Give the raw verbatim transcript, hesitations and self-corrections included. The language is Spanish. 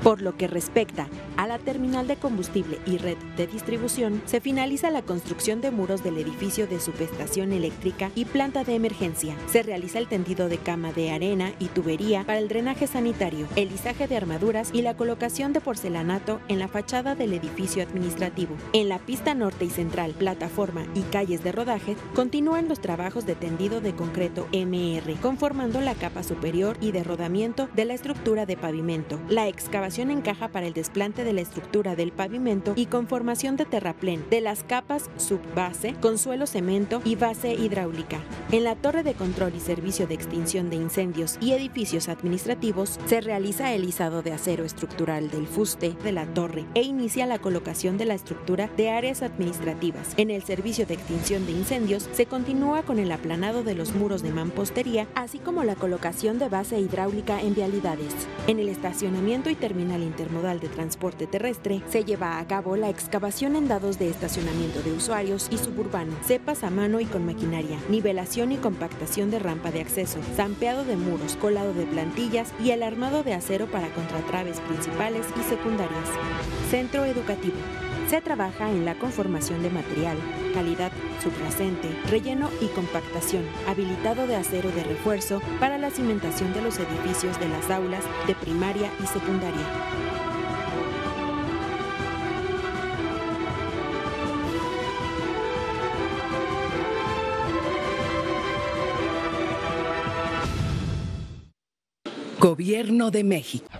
Por lo que respecta a la terminal de combustible y red de distribución, se finaliza la construcción de muros del edificio de subestación eléctrica y planta de emergencia. Se realiza el tendido de cama de arena y tubería para el drenaje sanitario, el lisaje de armaduras y la colocación de porcelanato en la fachada del edificio administrativo. En la pista norte y central, plataforma y calles de rodaje, continúan los trabajos de tendido de concreto eme erre, conformando la capa superior y de rodamiento de la estructura de pavimento. La excavación encaja para el desplante de la estructura del pavimento y conformación de terraplén de las capas subbase con suelo cemento y base hidráulica. En la torre de control y servicio de extinción de incendios y edificios administrativos se realiza el izado de acero estructural del fuste de la torre e inicia la colocación de la estructura de áreas administrativas. En el servicio de extinción de incendios se continúa con el aplanado de los muros de mampostería, así como la colocación de base hidráulica en vialidades. En el estacionamiento y terminal intermodal de transporte terrestre se lleva a cabo la excavación en dados de estacionamiento de usuarios y suburbano, cepas a mano y con maquinaria, nivelación y compactación de rampa de acceso, zampeado de muros, colado de plantillas y el armado de acero para contratraves principales y secundarias. Centro educativo. Se trabaja en la conformación de material, calidad subyacente, relleno y compactación, habilitado de acero de refuerzo para la cimentación de los edificios de las aulas de primaria y secundaria. Gobierno de México.